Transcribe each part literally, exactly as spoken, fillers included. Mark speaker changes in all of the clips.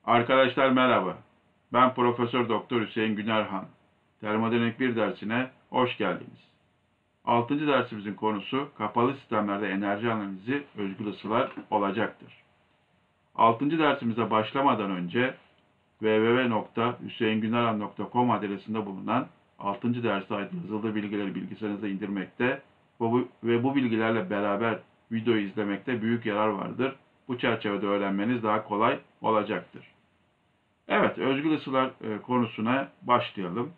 Speaker 1: Arkadaşlar merhaba. Ben Profesör Doktor Hüseyin Günerhan. Termodinamik bir dersine hoş geldiniz. Altıncı dersimizin konusu kapalı sistemlerde enerji analizi özgül ısılar olacaktır. Altıncı dersimize başlamadan önce w w w nokta hüseyin günerhan nokta com adresinde bulunan altıncı derse ait yazılı bilgileri bilgisayarınıza indirmekte ve bu bilgilerle beraber videoyu izlemekte büyük yarar vardır. Bu çerçevede öğrenmeniz daha kolay olacaktır. Evet, özgül ısılar e, konusuna başlayalım.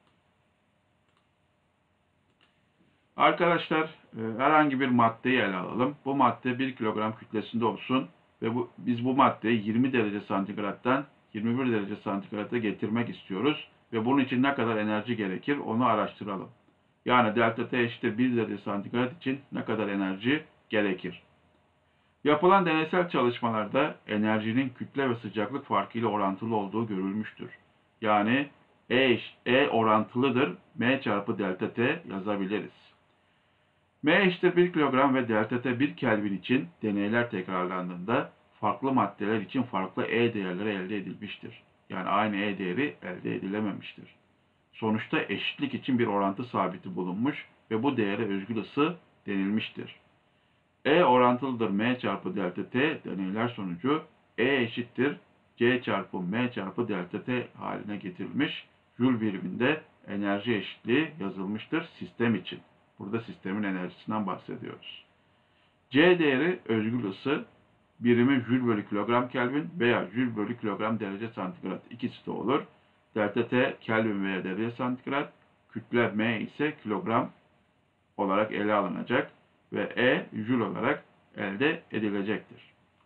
Speaker 1: Arkadaşlar, e, herhangi bir maddeyi ele alalım. Bu madde bir kilogram kütlesinde olsun ve bu, biz bu maddeyi yirmi derece santigrattan yirmi bir derece santigrata getirmek istiyoruz ve bunun için ne kadar enerji gerekir onu araştıralım. Yani delta T eşittir bir derece santigrat için ne kadar enerji gerekir? Yapılan deneysel çalışmalarda enerjinin kütle ve sıcaklık farkı ile orantılı olduğu görülmüştür. Yani E, E orantılıdır, M çarpı delta T yazabiliriz. M eşittir bir kilogram ve delta T bir Kelvin için deneyler tekrarlandığında farklı maddeler için farklı E değerleri elde edilmiştir. Yani aynı E değeri elde edilememiştir. Sonuçta eşitlik için bir orantı sabiti bulunmuş ve bu değere özgül ısı denilmiştir. E orantılıdır M çarpı delta T deneyler sonucu E eşittir C çarpı M çarpı delta T haline getirilmiş. Joule biriminde enerji eşitliği yazılmıştır sistem için. Burada sistemin enerjisinden bahsediyoruz. C değeri özgül ısı birimi Joule bölü kilogram Kelvin veya Joule bölü kilogram derece santigrat ikisi de olur. Delta T Kelvin veya derece santigrat, kütle M ise kilogram olarak ele alınacak ve E Joule olarak elde edilecektir.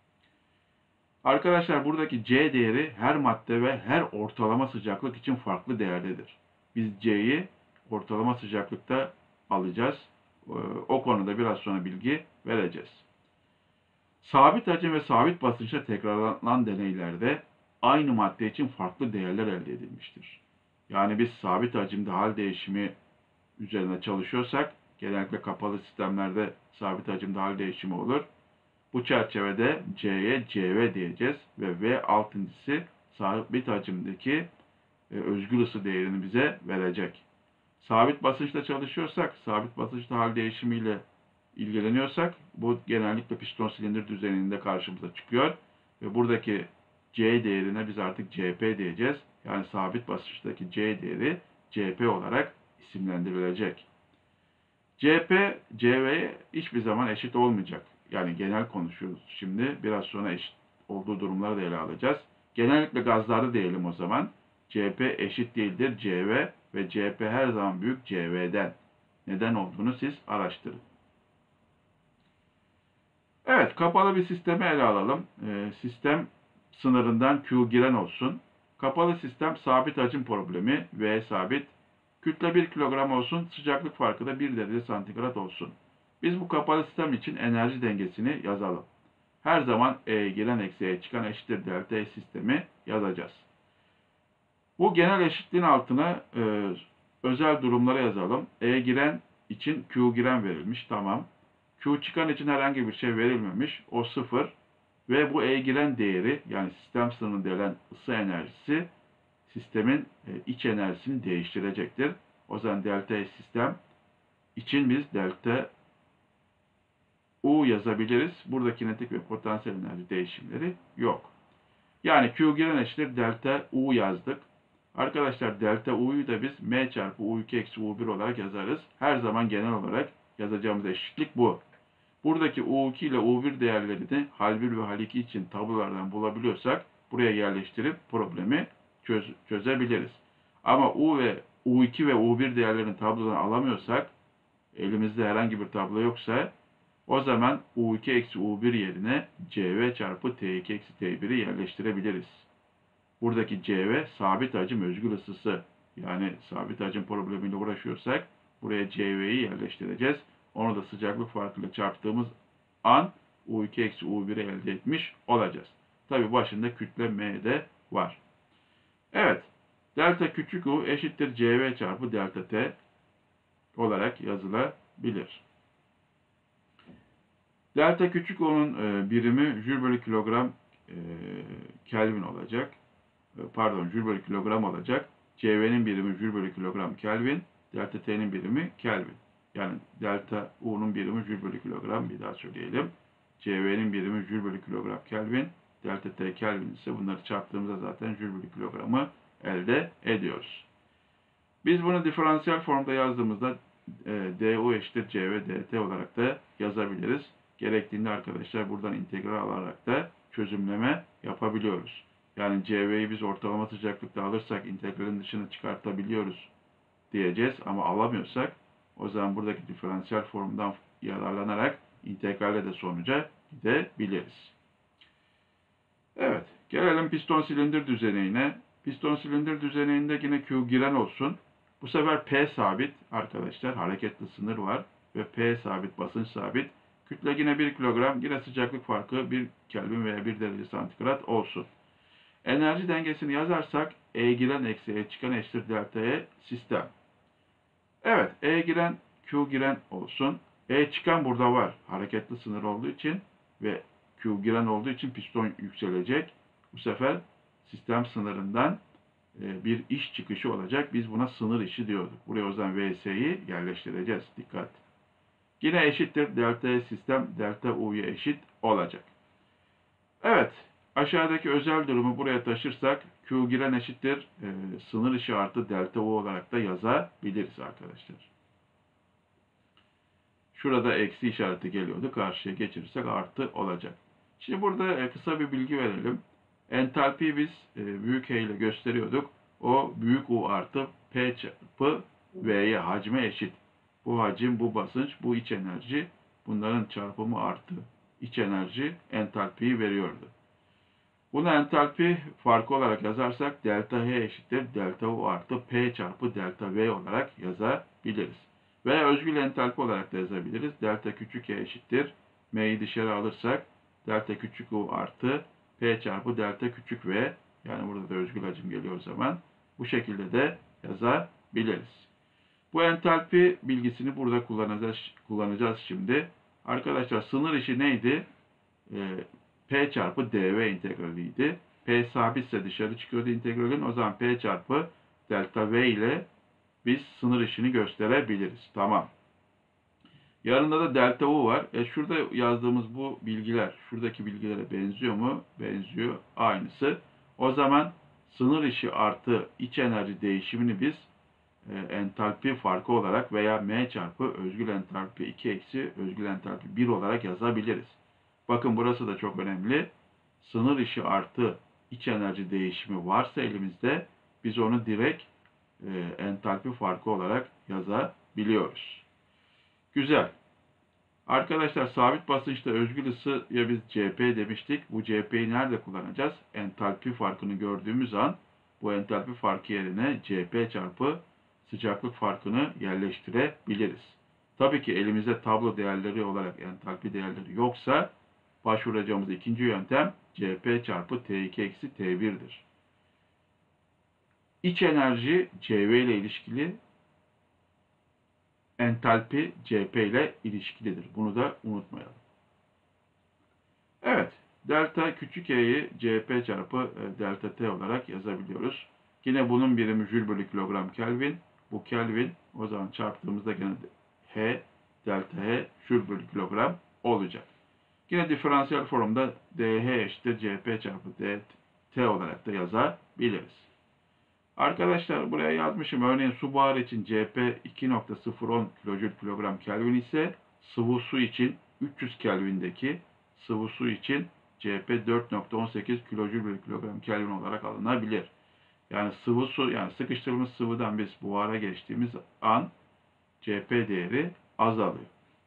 Speaker 1: Arkadaşlar buradaki C değeri her madde ve her ortalama sıcaklık için farklı değerdedir. Biz C'yi ortalama sıcaklıkta alacağız. O konuda biraz sonra bilgi vereceğiz. Sabit hacim ve sabit basınçla tekrarlanan deneylerde aynı madde için farklı değerler elde edilmiştir. Yani biz sabit hacimde hal değişimi üzerine çalışıyorsak, genellikle kapalı sistemlerde sabit hacimde hal değişimi olur. Bu çerçevede C'ye C V diyeceğiz ve V altıncısı sabit hacimdeki e, özgül ısı değerini bize verecek. Sabit basınçla çalışıyorsak, sabit basınçta hal değişimiyle ilgileniyorsak, bu genellikle piston silindir düzeninde karşımıza çıkıyor ve buradaki C değerine biz artık C P diyeceğiz. Yani sabit basınçtaki C değeri C P olarak isimlendirilecek. C P, C V'ye hiçbir zaman eşit olmayacak. Yani genel konuşuyoruz şimdi. Biraz sonra eşit olduğu durumları da ele alacağız. Genellikle gazlarda diyelim o zaman. C P eşit değildir C V ve C P her zaman büyük C V'den. Neden olduğunu siz araştırın. Evet, kapalı bir sistemi ele alalım. Ee, sistem sınırından Q giren olsun. Kapalı sistem sabit hacim problemi V sabit. Kütle bir kilogram olsun, sıcaklık farkı da bir derece santigrat olsun. Biz bu kapalı sistem için enerji dengesini yazalım. Her zaman E giren eksi E çıkan eşittir delta E sistemi yazacağız. Bu genel eşitliğin altına e, özel durumlara yazalım. E giren için Q giren verilmiş, tamam. Q çıkan için herhangi bir şey verilmemiş, o sıfır. Ve bu E giren değeri, yani sistem sınırında gelen ısı enerjisi, sistemin iç enerjisini değiştirecektir. O zaman delta E sistem için biz delta U yazabiliriz. Burada kinetik ve potansiyel enerji değişimleri yok. Yani Q giren eşittir delta U yazdık. Arkadaşlar delta U'yu da biz M çarpı U iki eksi U bir olarak yazarız. Her zaman genel olarak yazacağımız eşitlik bu. Buradaki U iki ile U bir değerlerini hal bir ve hal iki için tablolardan bulabiliyorsak buraya yerleştirip problemi çöz çözebiliriz. Ama U ve U iki ve U bir değerlerini tablodan alamıyorsak, elimizde herhangi bir tablo yoksa, o zaman U iki eksi U bir yerine C V çarpı T iki eksi T bir'i yerleştirebiliriz. Buradaki C V sabit hacim özgül ısısı. Yani sabit hacim problemiyle uğraşıyorsak buraya C V'yi yerleştireceğiz. Onu da sıcaklık farkıyla çarptığımız an U iki eksi U bir'i elde etmiş olacağız. Tabi başında kütle M de var. Evet. Delta küçük U eşittir C V çarpı delta T olarak yazılabilir. Delta küçük U'nun birimi Joule bölü kilogram e, Kelvin olacak. E, pardon, Joule bölü kilogram olacak. C V'nin birimi Joule bölü kilogram Kelvin. Delta T'nin birimi Kelvin. Yani delta U'nun birimi Joule bölü kilogram. Bir daha söyleyelim. C V'nin birimi Joule bölü kilogram Kelvin. Delta T Kelvin ise bunları çarptığımızda zaten Joule bölü kilogramı elde ediyoruz. Biz bunu diferansiyel formda yazdığımızda e, du eşittir cv dt olarak da yazabiliriz. Gerektiğinde arkadaşlar buradan integral alarak da çözümleme yapabiliyoruz. Yani cv'yi biz ortalama sıcaklıkta alırsak integralin dışına çıkartabiliyoruz diyeceğiz ama alamıyorsak o zaman buradaki diferansiyel formdan yararlanarak integralle de sonuca gidebiliriz. Evet, gelelim piston silindir düzenine. Piston silindir düzeninde yine Q giren olsun. Bu sefer P sabit arkadaşlar. Hareketli sınır var. Ve P sabit, basınç sabit. Kütle yine bir kilogram. Yine sıcaklık farkı bir Kelvin veya bir derece santigrat olsun. Enerji dengesini yazarsak E giren eksi E çıkan eşittir delta E sistem. Evet, E giren Q giren olsun. E çıkan burada var. Hareketli sınır olduğu için ve Q giren olduğu için piston yükselecek. Bu sefer sistem sınırından bir iş çıkışı olacak. Biz buna sınır işi diyorduk. Buraya o zaman V S'yi yerleştireceğiz. Dikkat. Yine eşittir. Delta E sistem delta U'ya eşit olacak. Evet. Aşağıdaki özel durumu buraya taşırsak Q giren eşittir. E, sınır işi artı delta U olarak da yazabiliriz arkadaşlar. Şurada eksi işareti geliyordu. Karşıya geçirirsek artı olacak. Şimdi burada kısa bir bilgi verelim. Entalpi biz büyük H ile gösteriyorduk. O büyük U artı P çarpı V'ye hacme eşit. Bu hacim, bu basınç, bu iç enerji. Bunların çarpımı artı iç enerji entalpiyi veriyordu. Bunu entalpi farkı olarak yazarsak delta H eşittir. Delta U artı P çarpı delta V olarak yazabiliriz. Veya özgül entalpi olarak da yazabiliriz. Delta küçük E eşittir. M'yi dışarı alırsak delta küçük U artı P çarpı delta küçük V. Yani burada da özgül hacim geliyor o zaman. Bu şekilde de yazabiliriz. Bu entalpi bilgisini burada kullanacağız, kullanacağız şimdi. Arkadaşlar sınır işi neydi? Ee, P çarpı dv integraliydi. P sabitse dışarı çıkıyordu integralin. O zaman P çarpı delta V ile biz sınır işini gösterebiliriz. Tamam. Yanında da delta U var. E şurada yazdığımız bu bilgiler, şuradaki bilgilere benziyor mu? Benziyor. Aynısı. O zaman sınır işi artı iç enerji değişimini biz e, entalpi farkı olarak veya M çarpı özgül entalpi iki eksi özgül entalpi bir olarak yazabiliriz. Bakın burası da çok önemli. Sınır işi artı iç enerji değişimi varsa elimizde biz onu direkt e, entalpi farkı olarak yazabiliyoruz. Güzel. Arkadaşlar sabit basınçta özgül ısıya biz C P demiştik. Bu C P'yi nerede kullanacağız? Entalpi farkını gördüğümüz an bu entalpi farkı yerine C P çarpı sıcaklık farkını yerleştirebiliriz. Tabii ki elimizde tablo değerleri olarak entalpi değerleri yoksa başvuracağımız ikinci yöntem C P çarpı T iki eksi T bir'dir. İç enerji C V ile ilişkili, entalpi C P ile ilişkilidir. Bunu da unutmayalım. Evet, delta küçük e'yi C P çarpı delta T olarak yazabiliyoruz. Yine bunun birimi Joule bölü kilogram Kelvin. Bu Kelvin o zaman çarptığımızda gene H, delta H, Joule bölü kilogram olacak. Yine diferansiyel formda dH eşittir C P çarpı dt olarak da yazabiliriz. Arkadaşlar buraya yazmışım. Örneğin su buharı için C P iki nokta sıfır on kilojül kilogram Kelvin ise sıvı su için üç yüz Kelvin'deki sıvı su için C P dört nokta on sekiz kilojül bölü kilogram Kelvin olarak alınabilir. Yani sıvı su, yani sıkıştırılmış sıvıdan biz buhara geçtiğimiz an C P değeri azalıyor.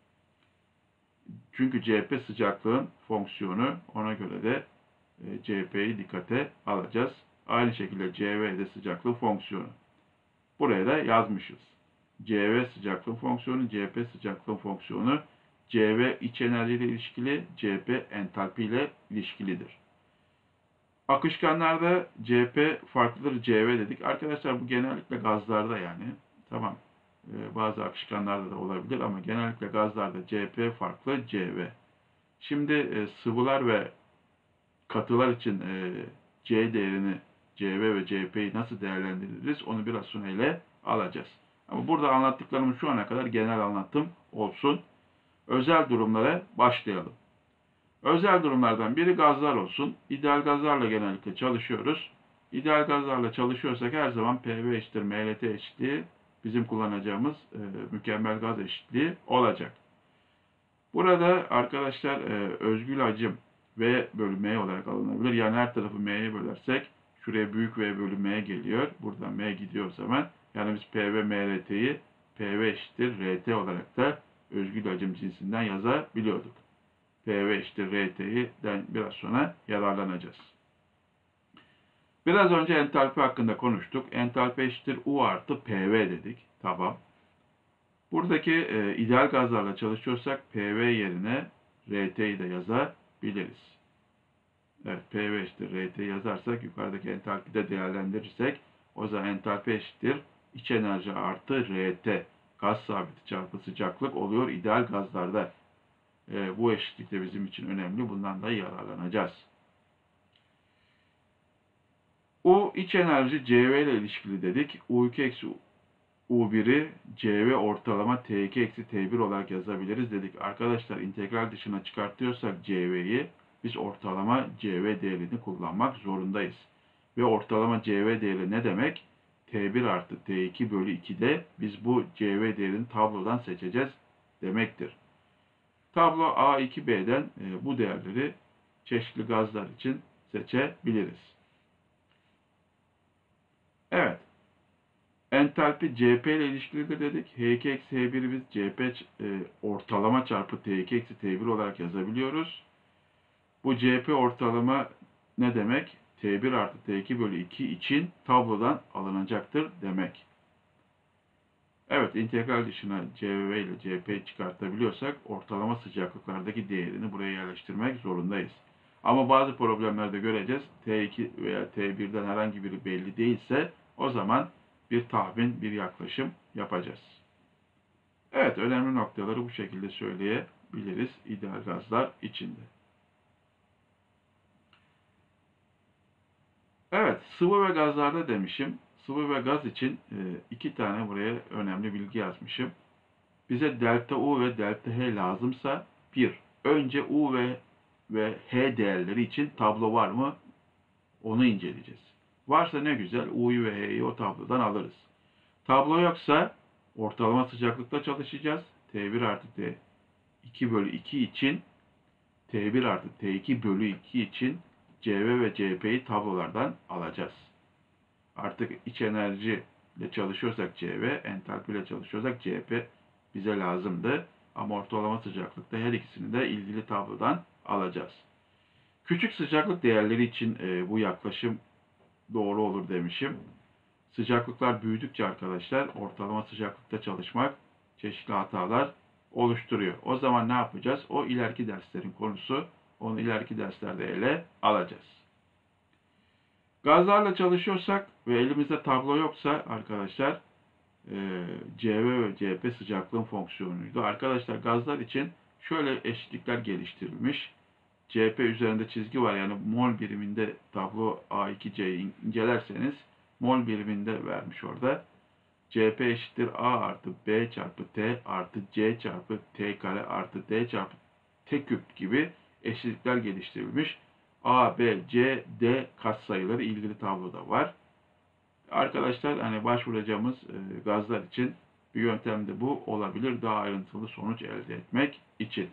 Speaker 1: Çünkü C P sıcaklığın fonksiyonu, ona göre de C P'yi dikkate alacağız. Aynı şekilde C V de sıcaklık fonksiyonu. Buraya da yazmışız. C V sıcaklık fonksiyonu, C P sıcaklık fonksiyonu, C V iç enerji ile ilişkili, C P entalpi ile ilişkilidir. Akışkanlarda C P farklıdır C V dedik. Arkadaşlar bu genellikle gazlarda yani. Tamam. Ee, bazı akışkanlarda da olabilir ama genellikle gazlarda C P farklı C V. Şimdi e, sıvılar ve katılar için e, C değerini, C V ve C P'yi nasıl değerlendiririz onu biraz sonra ele alacağız. Ama burada anlattıklarımız şu ana kadar genel anlatım olsun. Özel durumlara başlayalım. Özel durumlardan biri gazlar olsun. İdeal gazlarla genellikle çalışıyoruz. İdeal gazlarla çalışıyorsak her zaman P V eşittir M L T eşitliği bizim kullanacağımız e, mükemmel gaz eşitliği olacak. Burada arkadaşlar e, özgül hacim V bölü M olarak alınabilir. Yani her tarafı M'ye bölersek şuraya büyük V bölü M geliyor. Buradan M gidiyor o zaman. Yani biz P V M L T'yi P V eşittir R T olarak da özgül hacim cinsinden yazabiliyorduk. P V eşittir R T'den biraz sonra yararlanacağız. Biraz önce entalpi hakkında konuştuk. Entalpi eşittir U artı P V dedik. Tamam. Buradaki e, ideal gazlarla çalışıyorsak P V yerine R T'yi de yazabiliriz. Evet, P V eşittir R T yazarsak yukarıdaki entalpide değerlendirirsek o zaman entalpi eşittir iç enerji artı R T gaz sabiti çarpı sıcaklık oluyor ideal gazlarda. E, bu eşitlik de bizim için önemli. Bundan da yararlanacağız. U iç enerji C V ile ilişkili dedik. U iki eksi U bir'i C V ortalama T iki eksi T bir olarak yazabiliriz dedik. Arkadaşlar integral dışına çıkartıyorsak C V'yi biz ortalama C V değerini kullanmak zorundayız. Ve ortalama C V değeri ne demek? T bir artı T iki bölü iki'de biz bu C V değerini tablodan seçeceğiz demektir. Tablo A iki B'den e, bu değerleri çeşitli gazlar için seçebiliriz. Evet. Entalpi C P ile ilişkilidir dedik. H iki eksi H bir'i biz C P e, ortalama çarpı T iki eksi T bir olarak yazabiliyoruz. Bu C P ortalama ne demek? T bir artı T iki bölü iki için tablodan alınacaktır demek. Evet, integral dışına C V ile C P çıkartabiliyorsak ortalama sıcaklıklardaki değerini buraya yerleştirmek zorundayız. Ama bazı problemlerde göreceğiz. T iki veya T bir'den herhangi biri belli değilse o zaman bir tahmin, bir yaklaşım yapacağız. Evet, önemli noktaları bu şekilde söyleyebiliriz ideal gazlar içinde. Evet, sıvı ve gazlarda demişim. Sıvı ve gaz için iki tane buraya önemli bilgi yazmışım. Bize delta U ve delta H lazımsa bir, önce U ve ve H değerleri için tablo var mı? Onu inceleyeceğiz. Varsa ne güzel, U'yu ve H'yi o tablodan alırız. Tablo yoksa ortalama sıcaklıkta çalışacağız. T bir artı T iki bölü iki için T bir artı T iki bölü iki için C V ve C P'yi tablolardan alacağız. Artık iç enerji ile çalışıyorsak C V, entalpi ile çalışıyorsak C P bize lazımdı. Ama ortalama sıcaklıkta her ikisini de ilgili tablodan alacağız. Küçük sıcaklık değerleri için e, bu yaklaşım doğru olur demişim. Sıcaklıklar büyüdükçe arkadaşlar ortalama sıcaklıkta çalışmak çeşitli hatalar oluşturuyor. O zaman ne yapacağız? O ileriki derslerin konusu. Onu ileriki derslerde ele alacağız. Gazlarla çalışıyorsak ve elimizde tablo yoksa arkadaşlar e, C V ve C P sıcaklığın fonksiyonuydu. Arkadaşlar gazlar için şöyle eşitlikler geliştirilmiş. C P üzerinde çizgi var, yani mol biriminde tablo A iki C'yi incelerseniz mol biriminde vermiş orada. C P eşittir A artı B çarpı T artı C çarpı T kare artı D çarpı T küp gibi eşitlikler geliştirilmiş. A, B, C, D katsayıları ilgili tabloda var. Arkadaşlar hani başvuracağımız e, gazlar için bir yöntem de bu olabilir. Daha ayrıntılı sonuç elde etmek için.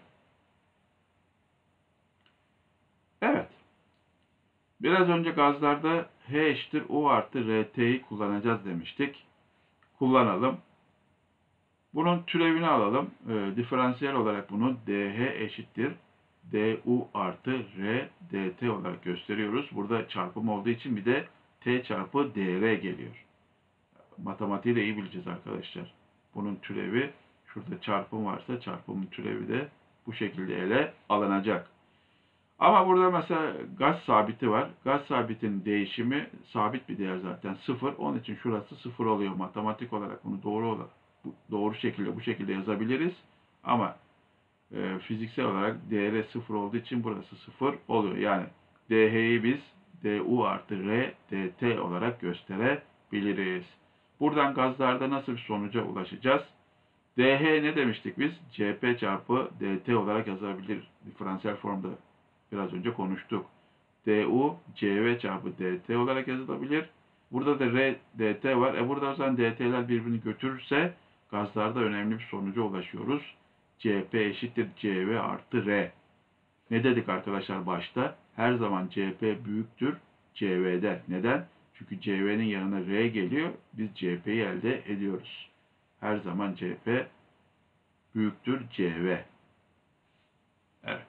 Speaker 1: Evet. Biraz önce gazlarda H eşittir U artı R T'yi kullanacağız demiştik. Kullanalım. Bunun türevini alalım. E, diferansiyel olarak bunu D H eşittir D U artı R D T olarak gösteriyoruz. Burada çarpım olduğu için bir de T çarpı D R geliyor. Matematiği de iyi bileceğiz arkadaşlar. Bunun türevi, şurada çarpım varsa çarpımın türevi de bu şekilde ele alınacak. Ama burada mesela gaz sabiti var. Gaz sabitinin değişimi sabit bir değer zaten sıfır. Onun için şurası sıfır oluyor. Matematik olarak bunu doğru olarak, doğru şekilde bu şekilde yazabiliriz. Ama e, fiziksel olarak değeri sıfır olduğu için burası sıfır oluyor. Yani D H'yi biz du artı R dt olarak gösterebiliriz. Buradan gazlarda nasıl bir sonuca ulaşacağız? dH ne demiştik biz? Cp çarpı dt olarak yazabilir. Diferansiyel formda biraz önce konuştuk. Du Cv çarpı dt olarak yazılabilir. Burada da R dt var. E burada o zaman dt'ler birbirini götürürse gazlarda önemli bir sonuca ulaşıyoruz. Cp eşittir Cv artı R. Ne dedik arkadaşlar başta? Her zaman Cp büyüktür Cv'den. Neden? Çünkü Cv'nin yanına R geliyor. Biz Cp'yi elde ediyoruz. Her zaman Cp büyüktür Cv. Evet.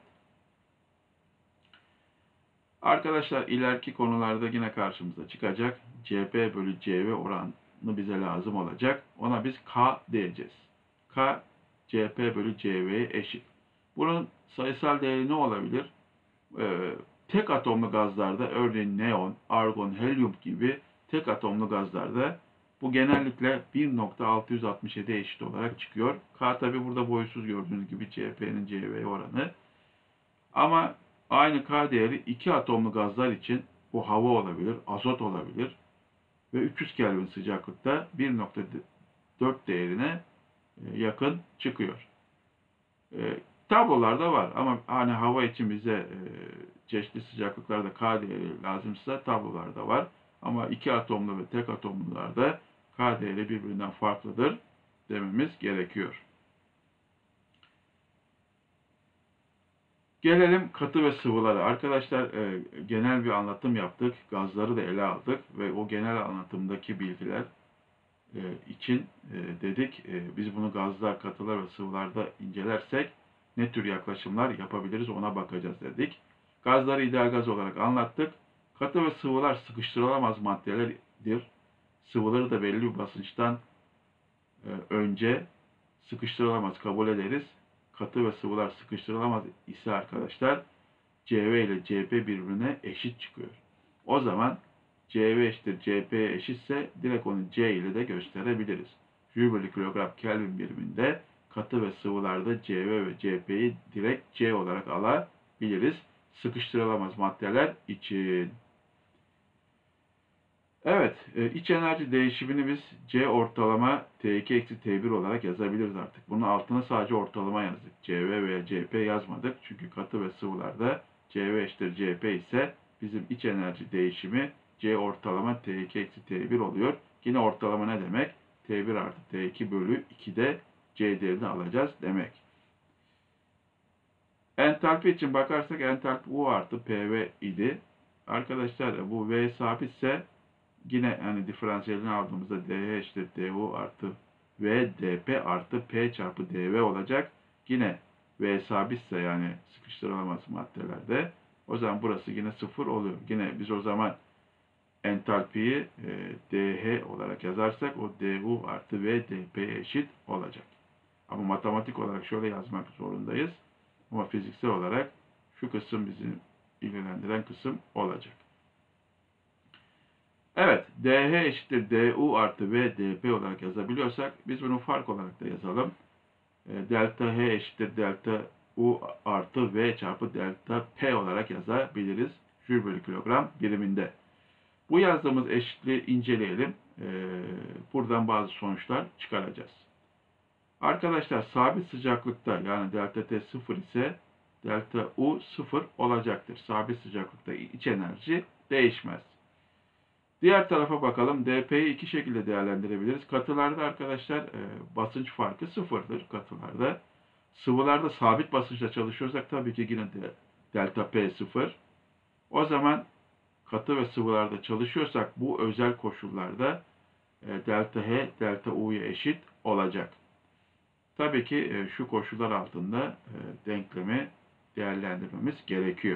Speaker 1: Arkadaşlar ileriki konularda yine karşımıza çıkacak. Cp bölü Cv oranı bize lazım olacak. Ona biz K diyeceğiz. K Cp bölü Cv'ye eşit. Bunun sayısal değeri ne olabilir? Ee, tek atomlu gazlarda örneğin neon, argon, helyum gibi tek atomlu gazlarda bu genellikle bir nokta altı yüz altmış yedi eşit olarak çıkıyor. K tabi burada boyusuz gördüğünüz gibi Cp'nin Cv'ye oranı. Ama aynı K değeri iki atomlu gazlar için bu hava olabilir, azot olabilir ve üç yüz Kelvin sıcaklıkta bir nokta dört değerine yakın çıkıyor. E, tablolarda var ama hani hava için bize e, çeşitli sıcaklıklarda K değeri lazımsa tablolarda var. Ama iki atomlu ve tek atomlularda K değeri birbirinden farklıdır dememiz gerekiyor. Gelelim katı ve sıvılara. Arkadaşlar e, genel bir anlatım yaptık. Gazları da ele aldık ve o genel anlatımdaki bilgiler e, için e, dedik e, biz bunu gazlar, katılar ve sıvılarda incelersek ne tür yaklaşımlar yapabiliriz ona bakacağız dedik. Gazları ideal gaz olarak anlattık. Katı ve sıvılar sıkıştırılamaz maddelerdir. Sıvıları da belli bir basınçtan e, önce sıkıştırılamaz kabul ederiz. Katı ve sıvılar sıkıştırılamaz ise arkadaşlar Cv ile Cp birbirine eşit çıkıyor. O zaman Cv eşittir Cp'ye eşitse direkt onu C ile de gösterebiliriz. Joule bölü kilogram Kelvin biriminde katı ve sıvılarda Cv ve Cp'yi direkt C olarak alabiliriz. Sıkıştırılamaz maddeler için. Evet, iç enerji değişimini biz C ortalama T iki eksi T bir olarak yazabiliriz artık. Bunun altına sadece ortalama yazdık. Cv veya Cp yazmadık. Çünkü katı ve sıvılarda Cv eşittir Cp ise bizim iç enerji değişimi C ortalama T iki eksi T bir oluyor. Yine ortalama ne demek? T bir artı T iki bölü ikide C değerini alacağız demek. Entalpi için bakarsak entalpi U artı Pv idi. Arkadaşlar bu V sabitse yine yani diferansiyelini aldığımızda dH eşittir du artı V dP artı P çarpı dV olacak. Yine V sabitse yani sıkıştırılamaz maddelerde o zaman burası yine sıfır oluyor. Yine biz o zaman entalpiyi e, dH olarak yazarsak o du artı V dP'ye eşit olacak. Ama matematik olarak şöyle yazmak zorundayız. Ama fiziksel olarak şu kısım bizi ilgilendiren kısım olacak. Evet, dH eşittir du artı V dP olarak yazabiliyorsak biz bunu fark olarak da yazalım. E, delta H eşittir delta U artı V çarpı delta P olarak yazabiliriz. Joule bölü kilogram biriminde. Bu yazdığımız eşitliği inceleyelim. E, buradan bazı sonuçlar çıkaracağız. Arkadaşlar sabit sıcaklıkta yani delta T sıfır ise delta U sıfır olacaktır. Sabit sıcaklıkta iç enerji değişmez. Diğer tarafa bakalım. dP'yi iki şekilde değerlendirebiliriz. Katılarda arkadaşlar e, basınç farkı sıfırdır katılarda. Sıvılarda sabit basınçla çalışıyorsak tabii ki yine de delta P sıfır. O zaman katı ve sıvılarda çalışıyorsak bu özel koşullarda e, delta H delta U'ya eşit olacak. Tabii ki e, şu koşullar altında e, denklemi değerlendirmemiz gerekiyor.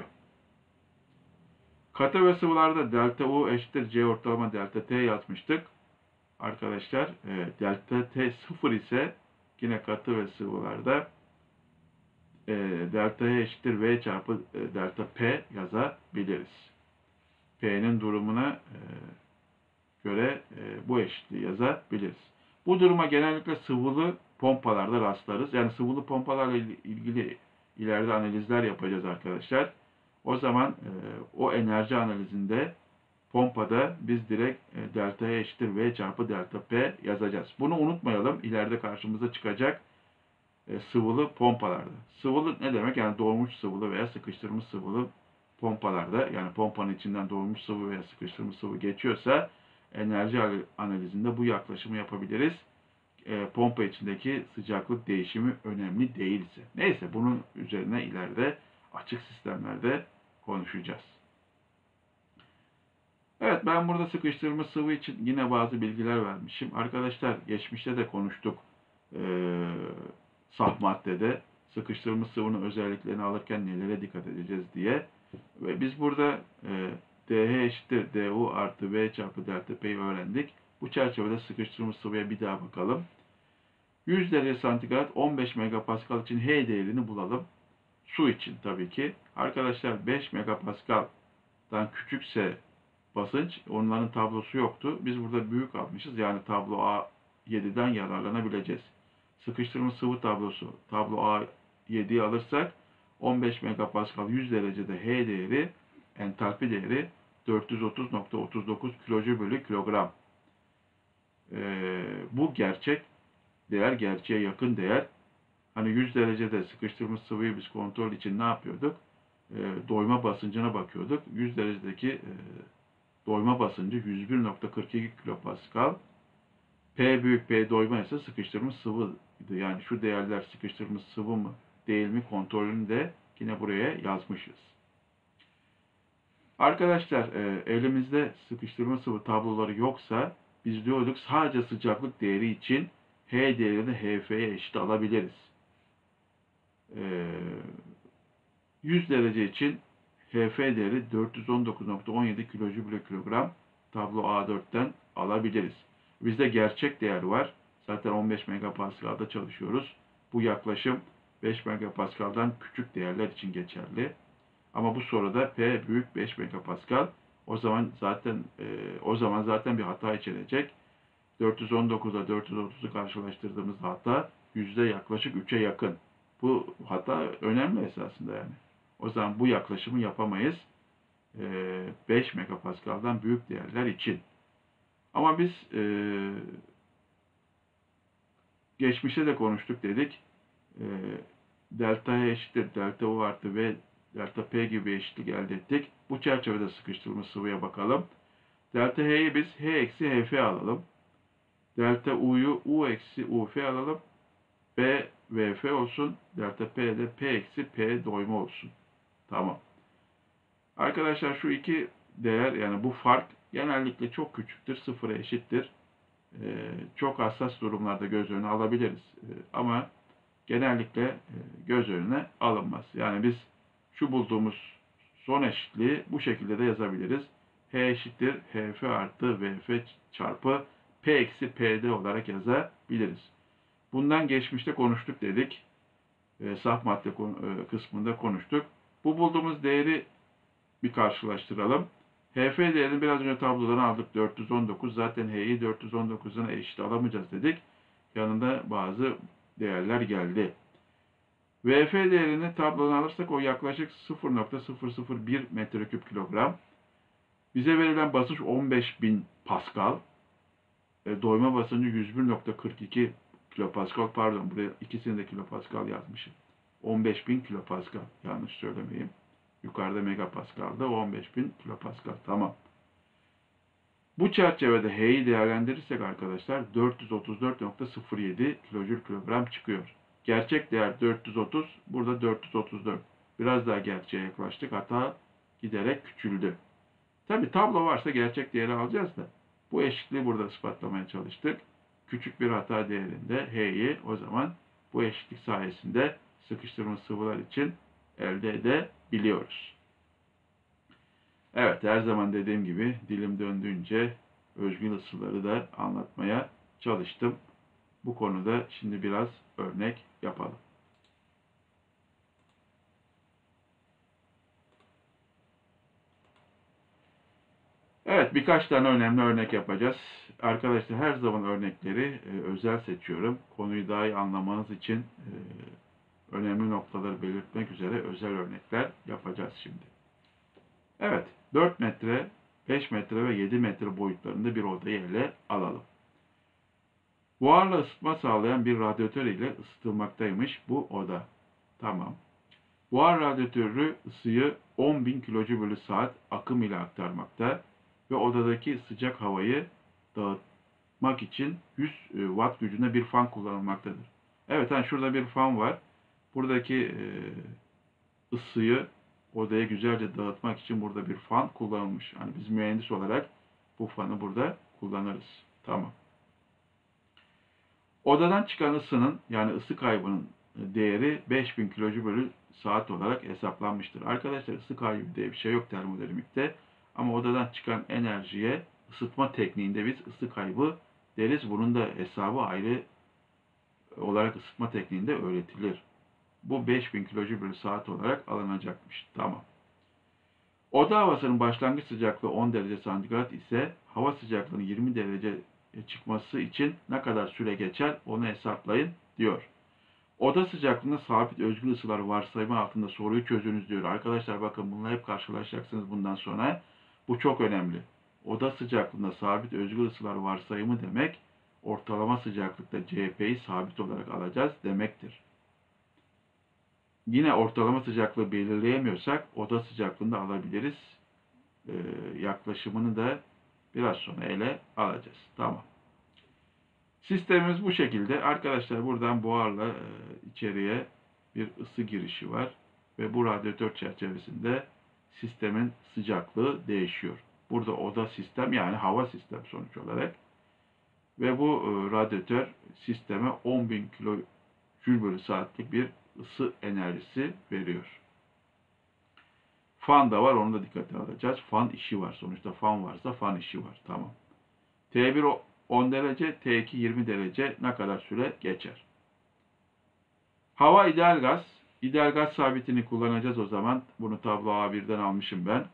Speaker 1: Katı ve sıvılarda delta U eşittir C ortalama delta T yazmıştık. Arkadaşlar e, delta T sıfır ise yine katı ve sıvılarda e, delta H eşittir V çarpı e, delta P yazabiliriz. P'nin durumuna e, göre e, bu eşitliği yazabiliriz. Bu duruma genellikle sıvılı pompalarda rastlarız. Yani sıvılı pompalarla ilgili ileride analizler yapacağız arkadaşlar. O zaman e, o enerji analizinde pompada biz direkt e, delta E eşittir V çarpı delta P yazacağız. Bunu unutmayalım. İleride karşımıza çıkacak e, sıvılı pompalarda. Sıvılı ne demek? Yani doğmuş sıvılı veya sıkıştırılmış sıvılı pompalarda, yani pompanın içinden doğmuş sıvı veya sıkıştırılmış sıvı geçiyorsa enerji analizinde bu yaklaşımı yapabiliriz. E, pompa içindeki sıcaklık değişimi önemli değilse. Neyse, bunun üzerine ileride açık sistemlerde konuşacağız. Evet, ben burada sıkıştırılmış sıvı için yine bazı bilgiler vermişim. Arkadaşlar, geçmişte de konuştuk. Ee, saf maddede sıkıştırılmış sıvının özelliklerini alırken nelere dikkat edeceğiz diye. Ve biz burada e, dH eşittir du artı V çarpı delta P'yi öğrendik. Bu çerçevede sıkıştırılmış sıvıya bir daha bakalım. yüz derece santigrat on beş megapascal için H değerini bulalım. Su için tabii ki. Arkadaşlar, beş megapascal'dan küçükse basınç, onların tablosu yoktu. Biz burada büyük almışız. Yani tablo A yedi'den yararlanabileceğiz. Sıkıştırılmış sıvı tablosu, tablo A yedi'yi alırsak on beş megapascal yüz derecede H değeri, entalpi değeri dört yüz otuz nokta otuz dokuz kilojoule bölü kilogram. Ee, bu gerçek değer, gerçeğe yakın değer. Hani yüz derecede sıkıştırılmış sıvıyı biz kontrol için ne yapıyorduk? E, doyma basıncına bakıyorduk. yüz derecedeki e, doyma basıncı yüz bir nokta kırk iki kilopascal. P büyük P doyma ise sıkıştırılmış sıvıydı. Yani şu değerler sıkıştırılmış sıvı mı değil mi kontrolünü de yine buraya yazmışız. Arkadaşlar, e, elimizde sıkıştırma sıvı tabloları yoksa biz diyorduk sadece sıcaklık değeri için H değerini H F'ye eşit alabiliriz. yüz derece için H F değeri dört yüz on dokuz nokta on yedi kilojoule bölü kilogram tablo A dört'ten alabiliriz. Bizde gerçek değer var. Zaten on beş megapascal'da çalışıyoruz. Bu yaklaşım beş megapascal'dan küçük değerler için geçerli. Ama bu soruda P büyük beş megapascal. O zaman zaten e, o zaman zaten bir hata içerecek. dört yüz on dokuz'la dört yüz otuz'u karşılaştırdığımızda hata yüzde yaklaşık üç'e yakın. Bu hata önemli esasında yani. O zaman bu yaklaşımı yapamayız. beş megapascal'dan büyük değerler için. Ama biz e, geçmişte de konuştuk dedik. E, delta H eşittir delta U artı V delta P gibi eşitlik elde ettik. Bu çerçevede sıkıştırılmış sıvıya bakalım. Delta H'yi biz H eksi H F alalım. Delta U'yu U eksi U F alalım. B V F olsun. Delta P de P eksi P doyma olsun. Tamam. Arkadaşlar, şu iki değer, yani bu fark genellikle çok küçüktür. Sıfıra eşittir. Ee, çok hassas durumlarda göz önüne alabiliriz. Ee, ama genellikle e, göz önüne alınmaz. Yani biz şu bulduğumuz son eşitliği bu şekilde de yazabiliriz. H eşittir H F artı V F çarpı P eksi P D olarak yazabiliriz. Bundan geçmişte konuştuk dedik. E, saf madde e, kısmında konuştuk. Bu bulduğumuz değeri bir karşılaştıralım. H F değerini biraz önce tablodan aldık. dört yüz on dokuz. Zaten H'yi dört yüz on dokuz'dan eşit alamayacağız dedik. Yanında bazı değerler geldi. V F değerini tablodan alırsak o yaklaşık sıfır nokta sıfır sıfır bir metreküp kilogram. Bize verilen basınç on beş bin Pascal. E, doyma basıncı yüz bir nokta kırk iki kilopascal, pardon, buraya ikisini de kilopascal yazmışım. on beş bin kilopascal, yanlış söylemeyeyim. Yukarıda megapascal'da on beş bin kilopascal, tamam. Bu çerçevede H'yi değerlendirirsek arkadaşlar dört yüz otuz dört nokta sıfır yedi kilojoule kilogram çıkıyor. Gerçek değer dört yüz otuz, burada dört yüz otuz dört. Biraz daha gerçeğe yaklaştık, hata giderek küçüldü. Tabi tablo varsa gerçek değeri alacağız da bu eşitliği burada ispatlamaya çalıştık. Küçük bir hata değerinde H'yi o zaman bu eşitlik sayesinde sıkıştırılmış sıvılar için elde edebiliyoruz. Evet, her zaman dediğim gibi dilim döndüğünce özgül ısıları da anlatmaya çalıştım. Bu konuda şimdi biraz örnek yapalım. Evet, birkaç tane önemli örnek yapacağız. Arkadaşlar, her zaman örnekleri e, özel seçiyorum. Konuyu daha iyi anlamanız için e, önemli noktaları belirtmek üzere özel örnekler yapacağız şimdi. Evet, dört metre, beş metre ve yedi metre boyutlarında bir odayı ele alalım. Buharla ısıtma sağlayan bir radyatör ile ısıtılmaktaymış bu oda. Tamam. Buhar radyatörü ısıyı on bin kilojoule bölü saat akım ile aktarmakta ve odadaki sıcak havayı dağıtmak için yüz watt gücünde bir fan kullanılmaktadır. Evet, hani şurada bir fan var. Buradaki e, ısıyı odaya güzelce dağıtmak için burada bir fan kullanılmış. Hani biz mühendis olarak bu fanı burada kullanırız. Tamam. Odadan çıkan ısının yani ısı kaybının değeri beş bin kilojoule bölü saat olarak hesaplanmıştır. Arkadaşlar ısı kaybı diye bir şey yok termodinamikte. Ama odadan çıkan enerjiye ısıtma tekniğinde biz ısı kaybı deriz. Bunun da hesabı ayrı olarak ısıtma tekniğinde öğretilir. Bu beş bin kilojoule bölü saat olarak alınacakmış. Tamam. Oda havasının başlangıç sıcaklığı on derece santigrat ise hava sıcaklığının yirmi derece çıkması için ne kadar süre geçer onu hesaplayın diyor. Oda sıcaklığında sabit özgül ısılar varsayımı altında soruyu çözünüz diyor. Arkadaşlar bakın bununla hep karşılaşacaksınız bundan sonra. Bu çok önemli. Oda sıcaklığında sabit özgül ısılar varsayımı demek ortalama sıcaklıkta C P'yi sabit olarak alacağız demektir. Yine ortalama sıcaklığı belirleyemiyorsak oda sıcaklığında alabiliriz. Ee, yaklaşımını da biraz sonra ele alacağız. Tamam. Sistemimiz bu şekilde. Arkadaşlar buradan buharla e, içeriye bir ısı girişi var. Ve bu radyatör çerçevesinde sistemin sıcaklığı değişiyor. Burada oda sistem yani hava sistem sonuç olarak. Ve bu e, radyatör sisteme on bin kilojoule bölü saatlik bir ısı enerjisi veriyor. Fan da var, onu da dikkate alacağız. Fan işi var. Sonuçta fan varsa fan işi var. Tamam. T bir on derece, T iki yirmi derece ne kadar süre geçer? Hava ideal gaz. İdeal gaz sabitini kullanacağız o zaman. Bunu tablo A birden almışım ben.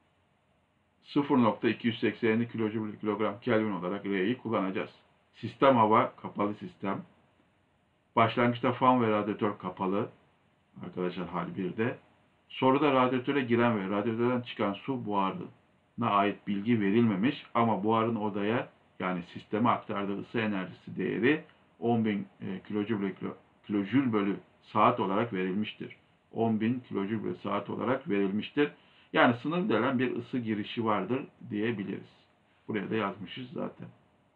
Speaker 1: sıfır nokta iki yüz seksen yedi kilojoule bölü kilogram Kelvin olarak R'yi kullanacağız. Sistem hava, kapalı sistem. Başlangıçta fan ve radyatör kapalı. Arkadaşlar hal birde. Soruda radyatöre giren ve radyatörden çıkan su buharına ait bilgi verilmemiş ama buharın odaya yani sisteme aktardığı ısı enerjisi değeri on bin kilojoule bölü saat olarak verilmiştir. on bin kilojoule bölü saat olarak verilmiştir. Yani sınır denen bir ısı girişi vardır diyebiliriz. Buraya da yazmışız zaten.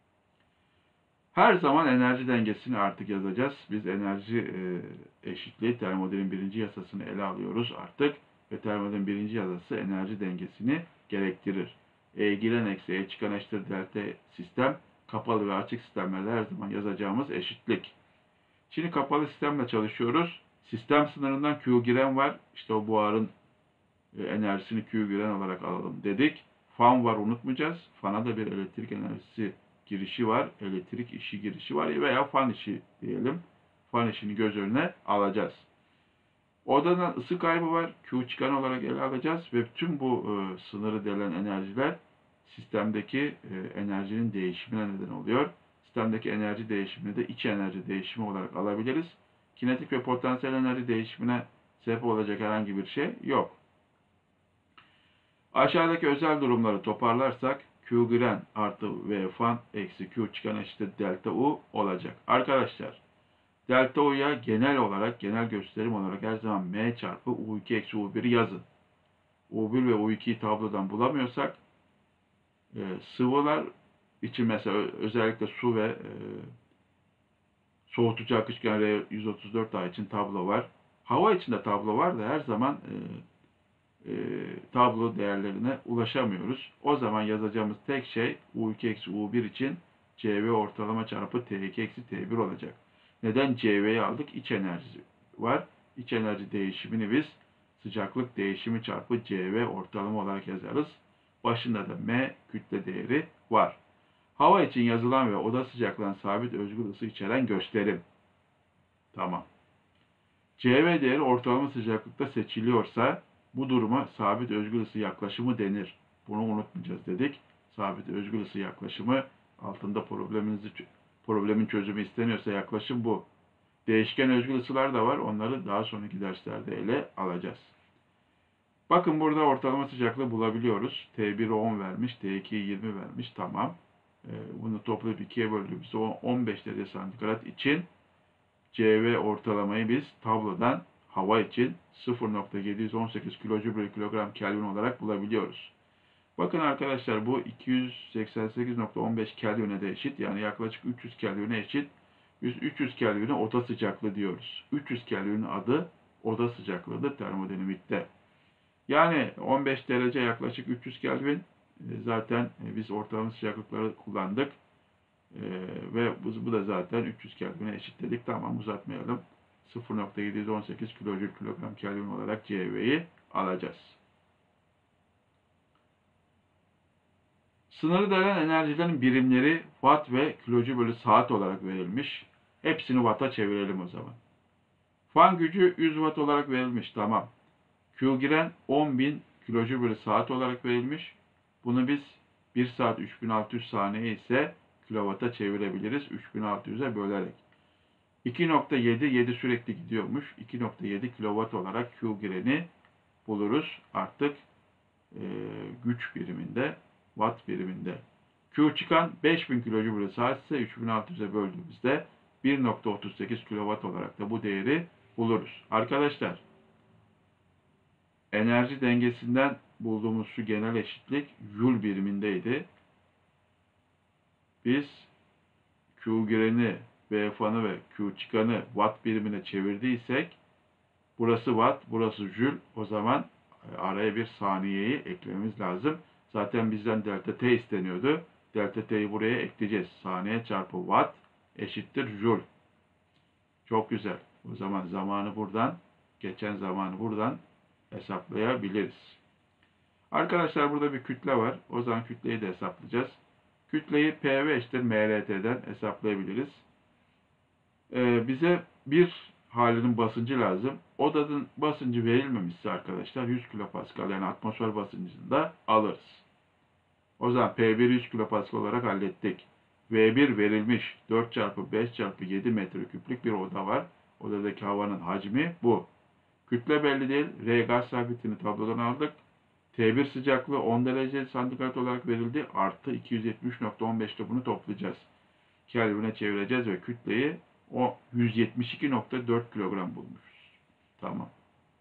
Speaker 1: Her zaman enerji dengesini artık yazacağız. Biz enerji e, eşitliği termodinamiğin birinci yasasını ele alıyoruz artık. Ve termodinamiğin birinci yasası enerji dengesini gerektirir. E giren eksi E çıkan eşittir delta sistem. Kapalı ve açık sistemlerde her zaman yazacağımız eşitlik. Şimdi kapalı sistemle çalışıyoruz. Sistem sınırından Q giren var. İşte o buharın e, enerjisini Q giren olarak alalım dedik. Fan var, unutmayacağız. Fana da bir elektrik enerjisi girişi var. Elektrik işi girişi var veya fan işi diyelim. Fan işini göz önüne alacağız. Odadan ısı kaybı var. Q çıkan olarak ele alacağız ve tüm bu e, sınırı delen enerjiler sistemdeki e, enerjinin değişimine neden oluyor. Sistemdeki enerji değişimini de iç enerji değişimi olarak alabiliriz. Kinetik ve potansiyel enerji değişimine sebep olacak herhangi bir şey yok. Aşağıdaki özel durumları toparlarsak Q giren artı V fan eksi Q çıkan eşittir delta U olacak. Arkadaşlar delta U'ya genel olarak, genel gösterim olarak her zaman M çarpı U iki eksi U bir'i yazın. U bir ve U iki'yi tablodan bulamıyorsak e, sıvılar için mesela özellikle su ve e, soğutucu akışkan R yüz otuz dört A için tablo var. Hava için de tablo var da her zaman e, e, tablo değerlerine ulaşamıyoruz. O zaman yazacağımız tek şey U iki eksi U bir için C V ortalama çarpı T iki eksi T bir olacak. Neden C V'yi aldık? İç enerji var. İç enerji değişimini biz sıcaklık değişimi çarpı C V ortalama olarak yazarız. Başında da M kütle değeri var. Hava için yazılan ve oda sıcaklığından sabit özgür ısı içeren gösterim. Tamam. C V değeri ortalama sıcaklıkta seçiliyorsa bu duruma sabit özgür ısı yaklaşımı denir. Bunu unutmayacağız dedik. Sabit özgür ısı yaklaşımı altında probleminizi problemin çözümü isteniyorsa yaklaşım bu. Değişken özgür ısılar da var. Onları daha sonraki derslerde ele alacağız. Bakın burada ortalama sıcaklığı bulabiliyoruz. T bir'e on vermiş, T iki'ye yirmi vermiş. Tamam. Ee, bunu toplayıp ikiye böldüğümüzde on beş derece santigrat için C V ortalamayı biz tablodan hava için sıfır nokta yedi yüz on sekiz kilojoule bölü kilogram Kelvin olarak bulabiliyoruz. Bakın arkadaşlar bu iki yüz seksen sekiz nokta on beş Kelvin'e de eşit. Yani yaklaşık üç yüz Kelvin'e eşit. Biz üç yüz Kelvin'e oda sıcaklığı diyoruz. üç yüz Kelvin'in adı oda sıcaklığıdır termodinamikte. Yani on beş derece yaklaşık üç yüz Kelvin. Zaten biz ortalama sıcaklıkları kullandık. Ee, ve bu, bu da zaten üç yüz Kelvin'e eşitledik. Tamam, uzatmayalım. sıfır nokta yedi yüz on sekiz kilojoule kilogram Kelvin olarak C V'yi alacağız. Sınırı delen enerjilerin birimleri watt ve kilojoule bölü saat olarak verilmiş. Hepsini watt'a çevirelim o zaman. Fan gücü yüz watt olarak verilmiş. Tamam. Q giren on bin kilojoule bölü saat olarak verilmiş. Bunu biz bir saat üç bin altı yüz saniye ise kilowatt'a çevirebiliriz üç bin altı yüze bölerek. iki nokta yedi, yedi sürekli gidiyormuş. iki nokta yedi kilowatt olarak Q gireni buluruz artık e, güç biriminde, watt biriminde. Q çıkan beş bin kilojoule bölü saat ise üç bin altı yüze böldüğümüzde bir nokta otuz sekiz kilowatt olarak da bu değeri buluruz. Arkadaşlar, enerji dengesinden bulduğumuz şu genel eşitlik Joule birimindeydi. Biz Q gireni, V fanı ve Q çıkanı watt birimine çevirdiysek burası watt, burası Joule. O zaman araya bir saniyeyi eklememiz lazım. Zaten bizden delta T isteniyordu. Delta T'yi buraya ekleyeceğiz. Saniye çarpı watt eşittir Joule. Çok güzel. O zaman zamanı buradan, geçen zamanı buradan hesaplayabiliriz. Arkadaşlar burada bir kütle var. O zaman kütleyi de hesaplayacağız. Kütleyi P V eşittir M R T'den hesaplayabiliriz. Ee, bize bir halinin basıncı lazım. Odanın basıncı verilmemişse arkadaşlar yüz kilopascal yani atmosfer basıncını da alırız. O zaman P bir yüz kilopascal olarak hallettik. V bir verilmiş. dört çarpı beş çarpı yedi metreküplük bir oda var. Odadaki havanın hacmi bu. Kütle belli değil. R gaz sabitini tablodan aldık. T bir sıcaklığı on derece santigrat olarak verildi. Artı iki yüz yetmiş nokta on beşte bunu toplayacağız. Kelvin'e çevireceğiz ve kütleyi o yüz yetmiş iki nokta dört kilogram bulmuşuz. Tamam.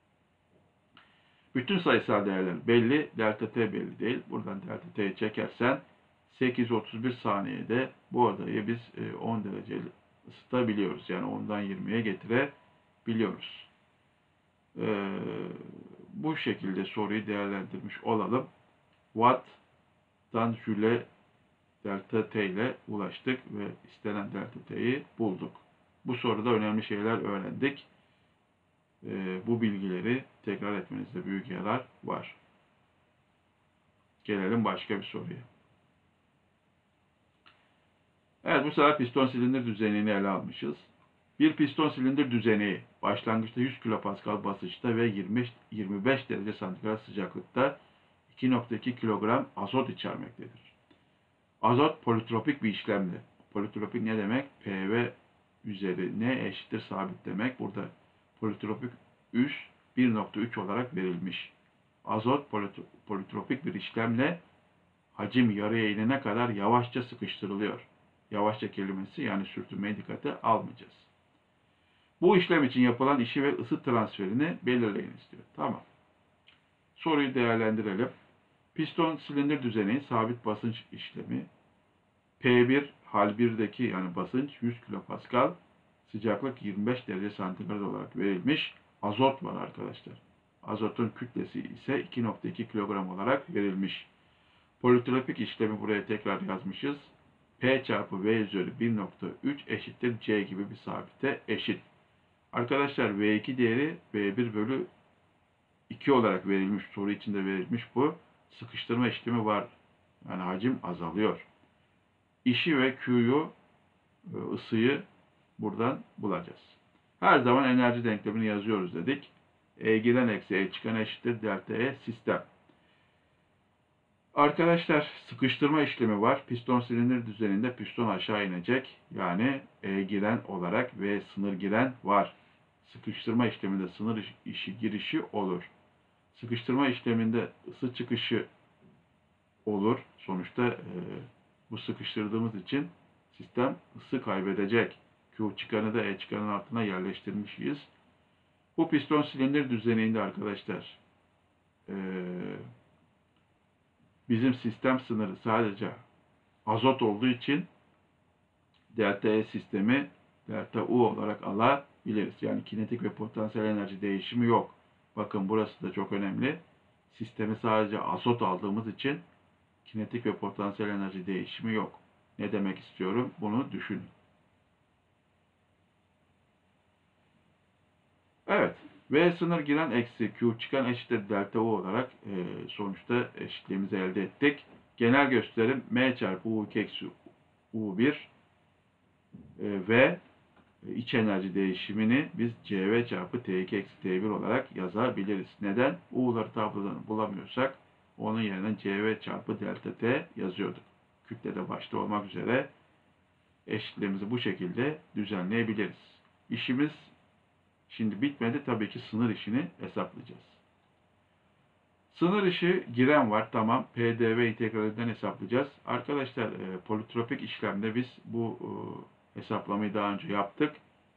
Speaker 1: Bütün sayısal değerler belli. Delta T belli değil. Buradan delta T'yi çekersen sekiz yüz otuz bir saniyede bu odayı biz on derece ısıtabiliyoruz. Yani ondan yirmiye getirebiliyoruz. Ee, bu şekilde soruyu değerlendirmiş olalım. Watt'tan Joule'e delta T ile ulaştık ve istenen delta T'yi bulduk. Bu soruda önemli şeyler öğrendik. Ee, bu bilgileri tekrar etmenizde büyük yarar var. Gelelim başka bir soruya. Evet, bu sefer piston silindir düzenini ele almışız. Bir piston silindir düzeneği başlangıçta yüz kilopascal basınçta ve yirmi yirmi beş derece santigrat sıcaklıkta iki nokta iki kilogram azot içermektedir. Azot politropik bir işlemle. Politropik ne demek? P V üzeri N eşittir sabit demek. Burada politropik üs bir nokta üç olarak verilmiş. Azot politropik bir işlemle hacim yarıya inene kadar yavaşça sıkıştırılıyor. Yavaşça kelimesi yani sürtünmeye dikkate almayacağız. Bu işlem için yapılan işi ve ısı transferini belirleyin istiyor. Tamam. Soruyu değerlendirelim. Piston silindir düzeneği sabit basınç işlemi. P bir hal birdeki yani basınç yüz kilopascal, sıcaklık yirmi beş derece santigrat olarak verilmiş. Azot var arkadaşlar. Azotun kütlesi ise iki nokta iki kilogram olarak verilmiş. Politropik işlemi buraya tekrar yazmışız. P çarpı V üzeri bir nokta üç eşittir C gibi bir sabite eşit. Arkadaşlar V iki değeri V bir bölü iki olarak verilmiş. Soru içinde verilmiş bu. Sıkıştırma işlemi var. Yani hacim azalıyor. İşi ve Q'yu, ısıyı buradan bulacağız. Her zaman enerji denklemini yazıyoruz dedik. E giren eksi E çıkan eşittir delta E sistem. Arkadaşlar sıkıştırma işlemi var. Piston silindir düzeninde piston aşağı inecek. Yani E giren olarak ve sınır giren var. Sıkıştırma işleminde sınır işi girişi olur. sıkıştırma işleminde ısı çıkışı olur. Sonuçta e, bu sıkıştırdığımız için sistem ısı kaybedecek. Q çıkanı da E çıkanın altına yerleştirmişiz. Bu piston silindir düzeninde arkadaşlar e, bizim sistem sınırı sadece azot olduğu için delta E sistemi delta U olarak alabiliriz. Yani kinetik ve potansiyel enerji değişimi yok. Bakın burası da çok önemli. Sistemi sadece azot aldığımız için kinetik ve potansiyel enerji değişimi yok. Ne demek istiyorum? Bunu düşünün. Evet. V sınır giren eksi Q çıkan eşittir delta U olarak e, sonuçta eşitliğimizi elde ettik. Genel gösterim M çarpı U iki eksi U bir e, ve iç enerji değişimini biz C V çarpı T iki eksi T bir olarak yazabiliriz. Neden? U'ları tablodan bulamıyorsak onun yerine C V çarpı delta T yazıyorduk. Kütlede başta olmak üzere eşitliğimizi bu şekilde düzenleyebiliriz. İşimiz şimdi bitmedi. Tabii ki sınır işini hesaplayacağız. Sınır işi giren var. Tamam. P D V integralinden hesaplayacağız. Arkadaşlar e, politropik işlemde biz bu e, hesaplamayı daha önce yaptık.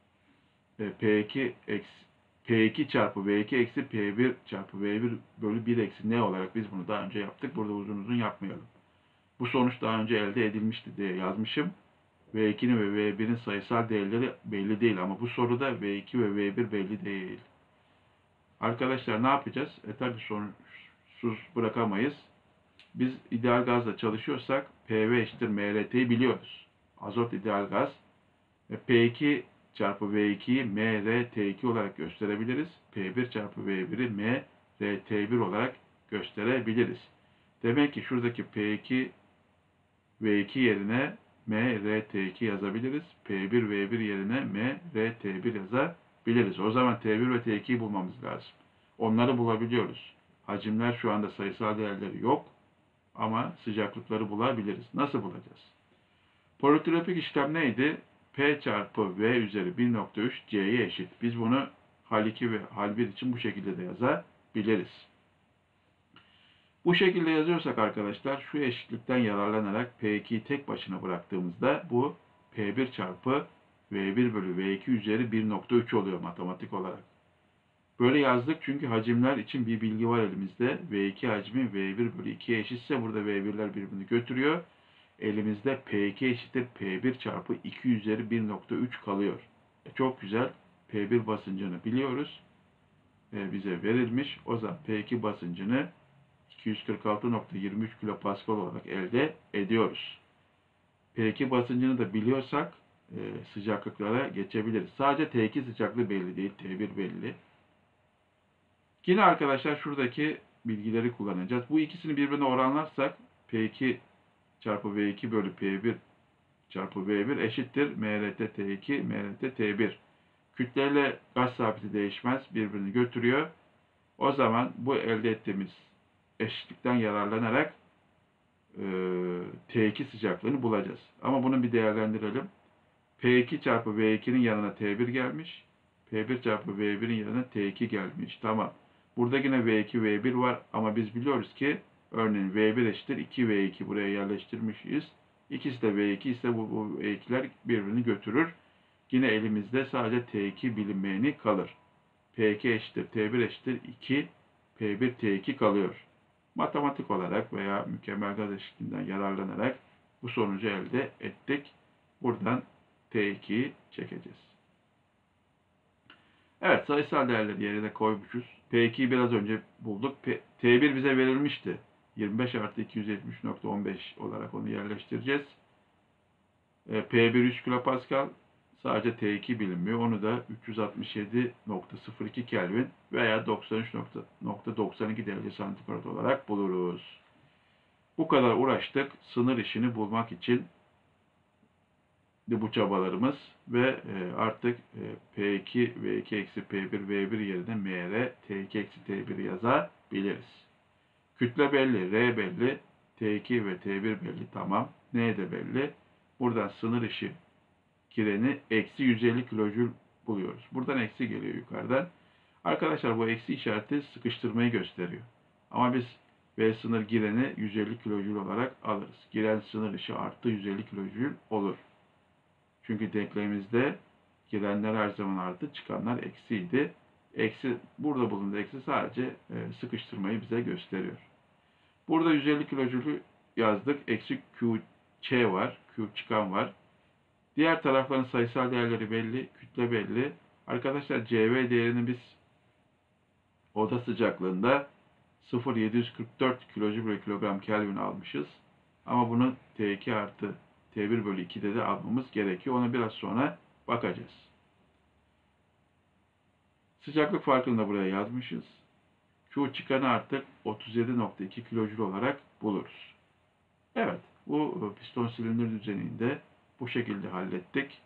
Speaker 1: P iki eksi P iki çarpı V iki eksi P bir çarpı V bir bölü bir eksi N olarak biz bunu daha önce yaptık. Burada uzun uzun yapmayalım. Bu sonuç daha önce elde edilmişti diye yazmışım. V ikinin ve V birin sayısal değerleri belli değil ama bu soruda V iki ve V bir belli değil. Arkadaşlar ne yapacağız? E tabi sorunsuz bırakamayız. Biz ideal gazla çalışıyorsak P V eşittir M R T'yi biliyoruz. Azot ideal gaz. E, P iki çarpı V ikiyi M R T iki olarak gösterebiliriz. P bir çarpı V biri M R T bir olarak gösterebiliriz. Demek ki şuradaki P iki V iki yerine M R T iki yazabiliriz. P bir V bir yerine M R T bir yazabiliriz. O zaman T bir ve T ikiyi bulmamız lazım. Onları bulabiliyoruz. Hacimler şu anda sayısal değerleri yok ama sıcaklıkları bulabiliriz. Nasıl bulacağız? Politropik işlem neydi? P çarpı V üzeri bir nokta üç C'ye eşit. Biz bunu hal iki ve hal bir için bu şekilde de yazabiliriz. Bu şekilde yazıyorsak arkadaşlar şu eşitlikten yararlanarak P ikiyi tek başına bıraktığımızda bu P bir çarpı V bir bölü V iki üzeri bir nokta üç oluyor matematik olarak. Böyle yazdık çünkü hacimler için bir bilgi var elimizde. V iki hacmi V bir bölü ikiye eşitse burada V birler birbirini götürüyor. Elimizde P iki eşittir P bir çarpı iki üzeri bir nokta üç kalıyor. E çok güzel. P bir basıncını biliyoruz. E bize verilmiş. O zaman P iki basıncını iki yüz kırk altı nokta yirmi üç kilopascal olarak elde ediyoruz. P iki basıncını da biliyorsak e, sıcaklıklara geçebiliriz. Sadece T iki sıcaklığı belli değil. T bir belli. Yine arkadaşlar şuradaki bilgileri kullanacağız. Bu ikisini birbirine oranlarsak P iki çarpı V iki bölü P bir çarpı V bir eşittir M R T T iki, M R T T bir. Kütleyle gaz sabiti değişmez. Birbirini götürüyor. O zaman bu elde ettiğimiz eşitlikten yararlanarak e, T iki sıcaklığını bulacağız. Ama bunu bir değerlendirelim. P iki çarpı V ikinin yanına T bir gelmiş. P bir çarpı V birin yanına T iki gelmiş. Tamam. Burada yine V iki, V bir var ama biz biliyoruz ki örneğin V bir eşittir iki V iki buraya yerleştirmişiz. İkisi de V iki ise bu, bu V ikiler birbirini götürür. Yine elimizde sadece T iki bilinmeyeni kalır. P iki eşittir T bir eşittir iki, P bir T iki kalıyor. Matematik olarak veya mükemmel gaz eşitliğinden yararlanarak bu sonucu elde ettik. Buradan T ikiyi çekeceğiz. Evet, sayısal değerleri yerine koymuşuz. P ikiyi biraz önce bulduk. T bir bize verilmişti. yirmi beş artı iki yüz yetmiş nokta on beş olarak onu yerleştireceğiz. P bir üç kilopascal. Sadece T iki bilinmiyor. Onu da üç yüz altmış yedi nokta sıfır iki Kelvin veya doksan üç nokta doksan iki derece santigrat olarak buluruz. Bu kadar uğraştık sınır işini bulmak için de bu çabalarımız ve artık P iki V iki eksi P bir V bir yerine M R T iki eksi T bir yazabiliriz. Kütle belli, R belli, T iki ve T bir belli, tamam. N de belli. Buradan sınır işi gireni eksi yüz elli kilojül buluyoruz. Buradan eksi geliyor yukarıdan. Arkadaşlar bu eksi işareti sıkıştırmayı gösteriyor. Ama biz V sınır gireni yüz elli kilojül olarak alırız. Giren sınır dışı artı yüz elli kilojül olur. Çünkü denklemimizde girenler her zaman artı, çıkanlar eksiydi. Eksi, burada bulunduğu eksi sadece e, sıkıştırmayı bize gösteriyor. Burada yüz elli kilojülü yazdık. Eksi Q Ç var. Q çıkan var. Diğer tarafların sayısal değerleri belli. Kütle belli. Arkadaşlar C V değerini biz oda sıcaklığında sıfır virgül yedi yüz kırk dört kilojül bölü kilogram Kelvin almışız. Ama bunu T iki artı T bir bölü iki'de de almamız gerekiyor. Ona biraz sonra bakacağız. Sıcaklık farkını da buraya yazmışız. Q çıkanı artık otuz yedi nokta iki kilojül olarak buluruz. Evet, bu piston silindir düzeninde bu şekilde hallettik.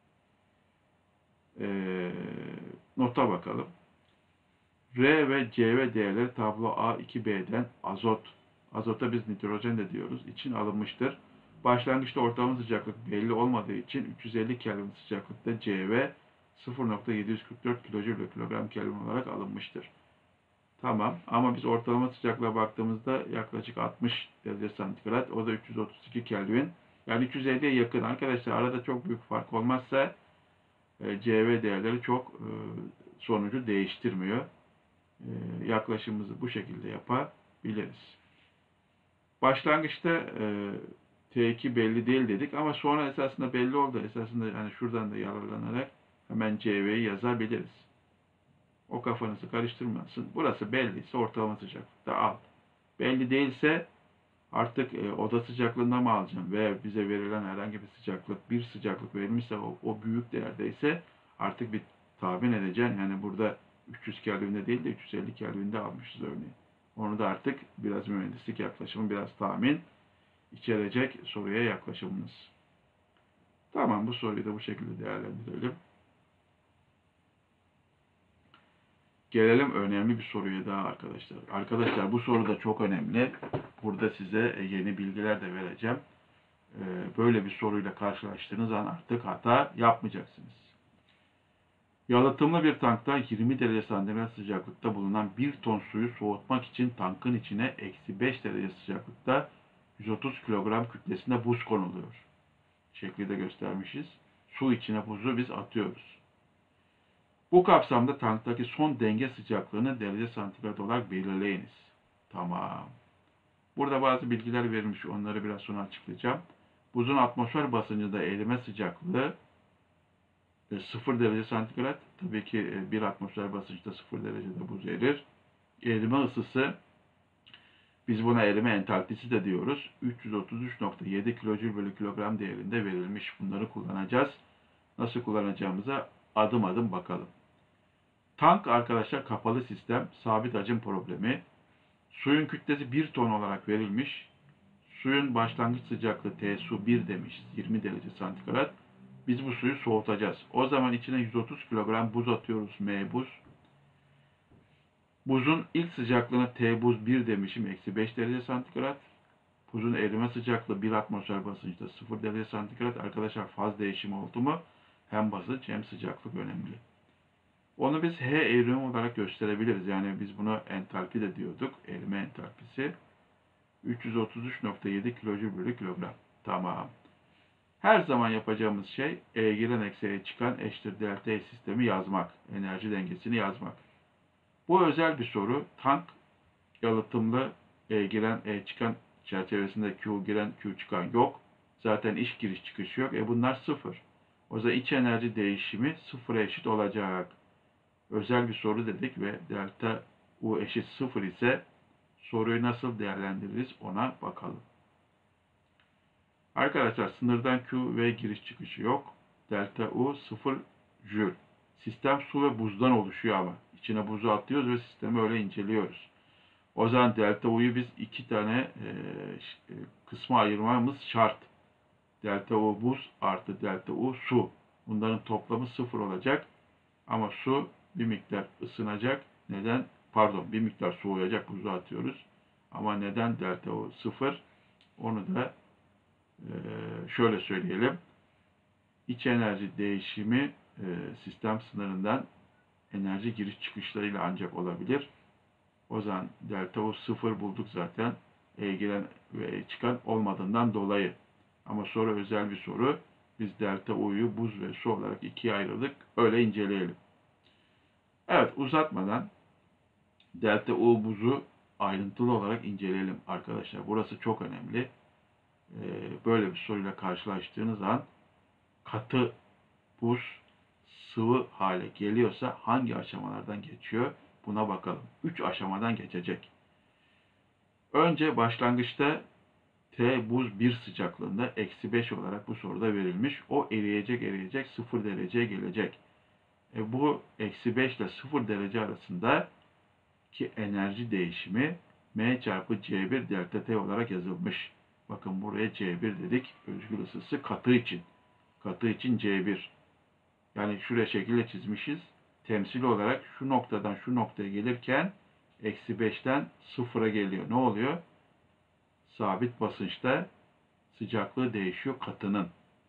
Speaker 1: Ee, nota bakalım. R ve C V değerleri tablo A iki B'den azot, azota biz nitrojen de diyoruz, için alınmıştır. Başlangıçta ortalama sıcaklık belli olmadığı için üç yüz elli Kelvin sıcaklıkta C V sıfır nokta yedi yüz kırk dört kilojül bölü kilogram Kelvin olarak alınmıştır. Tamam, ama biz ortalama sıcaklığa baktığımızda yaklaşık altmış derece santigrat, o da üç yüz otuz iki Kelvin. Yani üç yüz elliye yakın. Arkadaşlar arada çok büyük fark olmazsa e, C V değerleri çok e, sonucu değiştirmiyor. E, yaklaşımımızı bu şekilde yapabiliriz. Başlangıçta e, T iki belli değil dedik ama sonra esasında belli oldu. Esasında yani şuradan da yararlanarak hemen C V'yi yazabiliriz. O kafanızı karıştırmasın. Burası belliyse ortalama sıcaklıkta al. Belli değilse artık e, oda sıcaklığında mı alacağım veya bize verilen herhangi bir sıcaklık, bir sıcaklık verilmişse o, o büyük değerdeyse artık bir tahmin edeceksin. Yani burada üç yüz Kelvin'de değil de üç yüz elli Kelvin'de almışız örneğin. Onu da artık biraz mühendislik yaklaşımı, biraz tahmin içerecek soruya yaklaşımımız. Tamam, bu soruyu da bu şekilde değerlendirelim. Gelelim önemli bir soruya daha arkadaşlar. Arkadaşlar bu soru da çok önemli. Burada size yeni bilgiler de vereceğim. Böyle bir soruyla karşılaştığınız an artık hata yapmayacaksınız. Yalıtımlı bir tankta yirmi derece santigrat sıcaklıkta bulunan bir ton suyu soğutmak için tankın içine eksi beş derece sıcaklıkta yüz otuz kilogram kütlesinde buz konuluyor. Şekli de göstermişiz. Su içine buzu biz atıyoruz. Bu kapsamda tanktaki son denge sıcaklığını derece santigrat olarak belirleyiniz. Tamam. Burada bazı bilgiler verilmiş. Onları biraz sonra açıklayacağım. Buzun atmosfer basıncında erime sıcaklığı sıfır derece santigrat. Tabii ki bir atmosfer basınçta sıfır derecede buz erir. Erime ısısı, biz buna erime entalpisi de diyoruz, üç yüz otuz üç nokta yedi kilojül bölü kilogram değerinde verilmiş. Bunları kullanacağız. Nasıl kullanacağımıza adım adım bakalım. Tank arkadaşlar kapalı sistem, sabit hacim problemi. Suyun kütlesi bir ton olarak verilmiş. Suyun başlangıç sıcaklığı T su bir demiş, yirmi derece santigrat. Biz bu suyu soğutacağız. O zaman içine yüz otuz kilogram buz atıyoruz, M buz. Buzun ilk sıcaklığına T buz bir demişim, eksi beş derece santigrat. Buzun erime sıcaklığı bir atmosfer basınçta sıfır derece santigrat. Arkadaşlar faz değişimi oldu mu hem basınç hem sıcaklık önemli. Onu biz H erime olarak gösterebiliriz. Yani biz buna entalpi de diyorduk. Erime entalpisi üç yüz otuz üç nokta yedi kilojül bölü kilogram. Tamam. Her zaman yapacağımız şey E giren eksi E çıkan eşittir delta E sistemi yazmak. Enerji dengesini yazmak. Bu özel bir soru. Tank yalıtımlı E giren E çıkan çerçevesinde Q giren Q çıkan yok. Zaten iç giriş çıkış yok. E bunlar sıfır. O zaman iç enerji değişimi sıfıra eşit olacak. Özel bir soru dedik ve delta U eşit sıfır ise soruyu nasıl değerlendiririz ona bakalım. Arkadaşlar sınırdan Q ve giriş çıkışı yok. Delta U sıfır jül. Sistem su ve buzdan oluşuyor ama. İçine buzu atıyoruz ve sistemi öyle inceliyoruz. O zaman delta U'yu biz iki tane e, kısma ayırmamız şart. Delta U buz artı delta U su. Bunların toplamı sıfır olacak. Ama su bir miktar ısınacak. Neden? Pardon, bir miktar soğuyacak, buzu atıyoruz. Ama neden delta U sıfır? Onu da e, şöyle söyleyelim. İç enerji değişimi e, sistem sınırından enerji giriş çıkışlarıyla ancak olabilir. O zaman delta U sıfır bulduk zaten. E giren ve E çıkan olmadığından dolayı. Ama soru özel bir soru. Biz delta U'yu buz ve su olarak ikiye ayırdık. Öyle inceleyelim. Evet, uzatmadan delta U buzu ayrıntılı olarak inceleyelim arkadaşlar. Burası çok önemli. Ee, böyle bir soruyla karşılaştığınız an katı buz sıvı hale geliyorsa hangi aşamalardan geçiyor? Buna bakalım. üç aşamadan geçecek. Önce başlangıçta T buz bir sıcaklığında eksi beş olarak bu soruda verilmiş. O eriyecek eriyecek sıfır dereceye gelecek. E bu eksi beş ile sıfır derece arasında ki enerji değişimi M çarpı C bir delta T olarak yazılmış. Bakın buraya C bir dedik. Özgül ısısı katı için. Katı için C bir. Yani şuraya şekilde çizmişiz. Temsil olarak şu noktadan şu noktaya gelirken eksi beşten sıfıra geliyor. Ne oluyor? Sabit basınçta sıcaklığı değişiyor katının.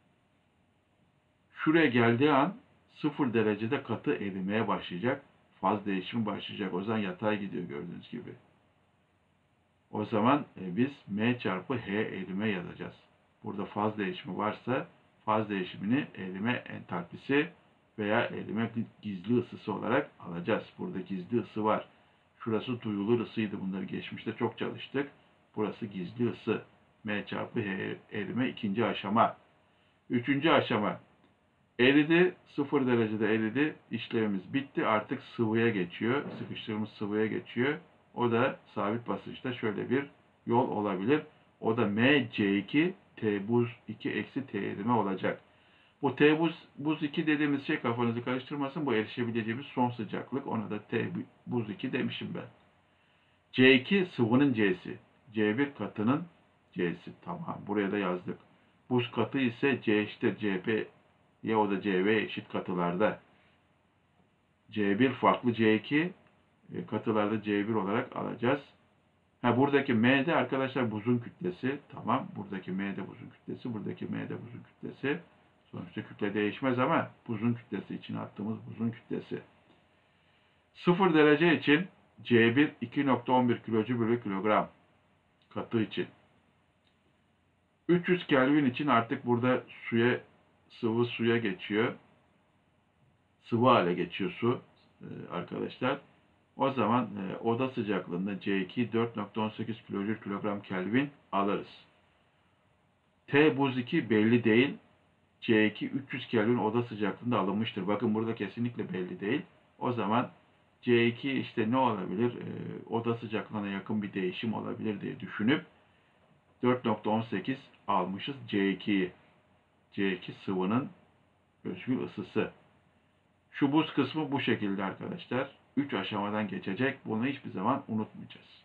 Speaker 1: Şuraya geldiği an sıfır derecede katı erimeye başlayacak. Faz değişimi başlayacak. O zaman yatay gidiyor gördüğünüz gibi. O zaman e, biz M çarpı H erime yazacağız. Burada faz değişimi varsa faz değişimini erime entalpisi veya erime gizli ısısı olarak alacağız. Burada gizli ısı var. Şurası duyulur ısıydı. Bunları geçmişte çok çalıştık. Burası gizli ısı. M çarpı H erime ikinci aşama. Üçüncü aşama. Eridi. Sıfır derecede eridi. İşlemimiz bitti. Artık sıvıya geçiyor. Sıkıştırılmış sıvıya geçiyor. O da sabit basınçta şöyle bir yol olabilir. O da M C iki T buz iki eksi T erime olacak. Bu T buz, buz iki dediğimiz şey kafanızı karıştırmasın. Bu erişebileceğimiz son sıcaklık. Ona da T buz iki demişim ben. C iki sıvının C'si. C bir katının C'si. Tamam. Buraya da yazdık. Buz katı ise C eşittir C P ya o da C V eşit katılarda. C bir farklı C iki katılarda C bir olarak alacağız. Ha, buradaki M'de arkadaşlar buzun kütlesi. Tamam. Buradaki M'de buzun kütlesi. Buradaki M'de buzun kütlesi. Sonuçta kütle değişmez ama buzun kütlesi için attığımız buzun kütlesi. sıfır derece için C bir iki nokta on bir kilojül bölü kilogram katı için. üç yüz Kelvin için artık burada suya sıvı suya geçiyor. Sıvı hale geçiyor su arkadaşlar. O zaman e, oda sıcaklığında C iki dört nokta on sekiz kilojül kilogram Kelvin alırız. T buz iki belli değil. C iki üç yüz Kelvin oda sıcaklığında alınmıştır. Bakın burada kesinlikle belli değil. O zaman C iki işte ne olabilir? E, oda sıcaklığına yakın bir değişim olabilir diye düşünüp dört nokta on sekiz almışız C ikiyi. C iki sıvının özgül ısısı. Şu buz kısmı bu şekilde arkadaşlar. üç aşamadan geçecek. Bunu hiçbir zaman unutmayacağız.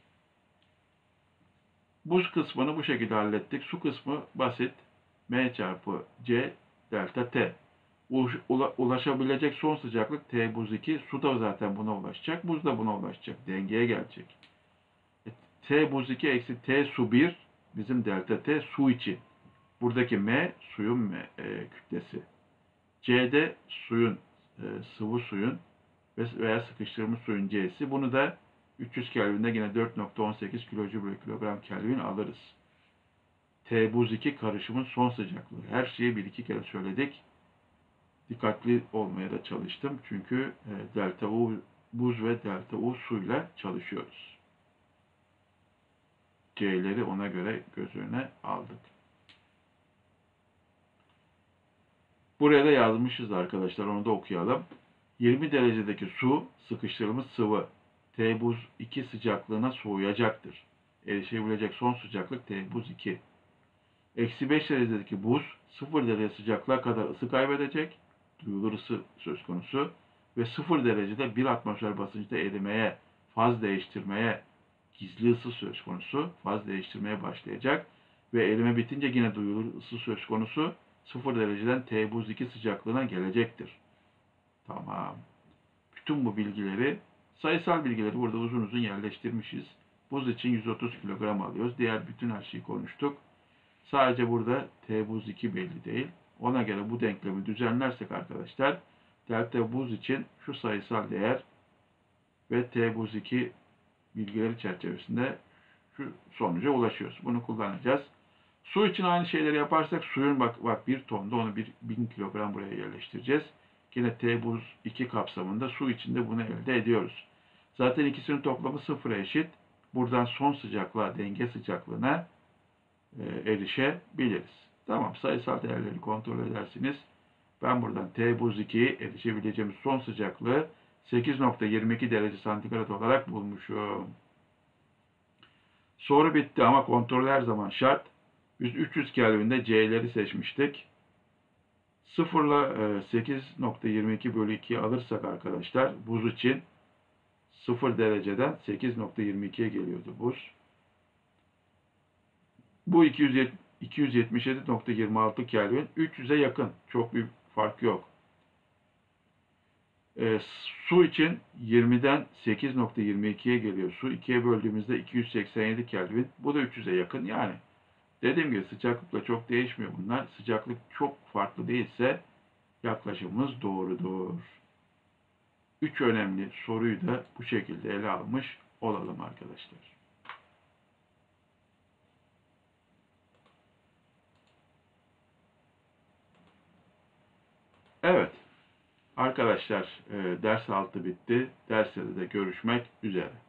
Speaker 1: Buz kısmını bu şekilde hallettik. Su kısmı basit. M çarpı C delta T. Ulaşabilecek son sıcaklık T buz iki. Su da zaten buna ulaşacak. Buz da buna ulaşacak. Dengeye gelecek. T buz iki eksi T su bir bizim delta T su için. Buradaki M suyun M, e, kütlesi. C'de suyun e, sıvı suyun veya sıkıştırılmış suyun C'si. Bunu da üç yüz Kelvin'de yine dört nokta on sekiz kilojül bölü kilogram Kelvin alırız. T buz iki karışımın son sıcaklığı. Her şeyi bir iki kere söyledik. Dikkatli olmaya da çalıştım. Çünkü e, delta U buz ve delta U suyla çalışıyoruz. C'leri ona göre göz önüne aldık. Buraya da yazmışız arkadaşlar. Onu da okuyalım. yirmi derecedeki su sıkıştırılmış sıvı T buz iki sıcaklığına soğuyacaktır. Erişebilecek son sıcaklık T buz iki. Eksi beş derecedeki buz sıfır derece sıcaklığa kadar ısı kaybedecek. Duyulur ısı söz konusu. Ve sıfır derecede bir atmosfer basınçta erimeye, faz değiştirmeye, gizli ısı söz konusu. Faz değiştirmeye başlayacak. Ve erime bitince yine duyulur ısı söz konusu. sıfır dereceden T buz iki sıcaklığına gelecektir. Tamam. Bütün bu bilgileri, sayısal bilgileri burada uzun uzun yerleştirmişiz. Buz için yüz otuz kilogram alıyoruz. Diğer bütün her şeyi konuştuk. Sadece burada T buz iki belli değil. Ona göre bu denklemi düzenlersek arkadaşlar delta buz için şu sayısal değer ve T buz iki bilgileri çerçevesinde şu sonuca ulaşıyoruz. Bunu kullanacağız. Su için aynı şeyleri yaparsak suyun bak, bak bir tonda onu bir bin kilogram buraya yerleştireceğiz. Yine T buz iki kapsamında su içinde bunu elde ediyoruz. Zaten ikisinin toplamı sıfıra eşit. Buradan son sıcaklığa, denge sıcaklığına e, erişebiliriz. Tamam, sayısal değerleri kontrol edersiniz. Ben buradan T buz iki'ye erişebileceğimiz son sıcaklığı sekiz nokta yirmi iki derece santigrat olarak bulmuşum. Soru bitti ama kontrol her zaman şart. Biz üç yüz Kelvin'de C'leri seçmiştik. sıfır ile sekiz nokta yirmi iki bölü iki'yi alırsak arkadaşlar buz için sıfır dereceden sekiz nokta yirmi iki'ye geliyordu buz. Bu iki yüz yetmiş yedi nokta yirmi altı Kelvin. üç yüz'e yakın. Çok büyük fark yok. E, su için yirmi'den sekiz nokta yirmi iki'ye geliyor. Su iki'ye böldüğümüzde iki yüz seksen yedi Kelvin. Bu da üç yüz'e yakın. Yani dediğim gibi sıcaklıkla çok değişmiyor bunlar. Sıcaklık çok farklı değilse yaklaşımımız doğrudur. Üç önemli soruyu da bu şekilde ele almış olalım arkadaşlar. Evet. Arkadaşlar ders altı bitti. Derste de görüşmek üzere.